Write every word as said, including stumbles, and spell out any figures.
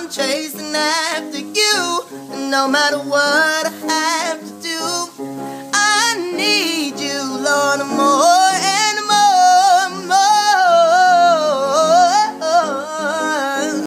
I'm chasing after you. And no matter what I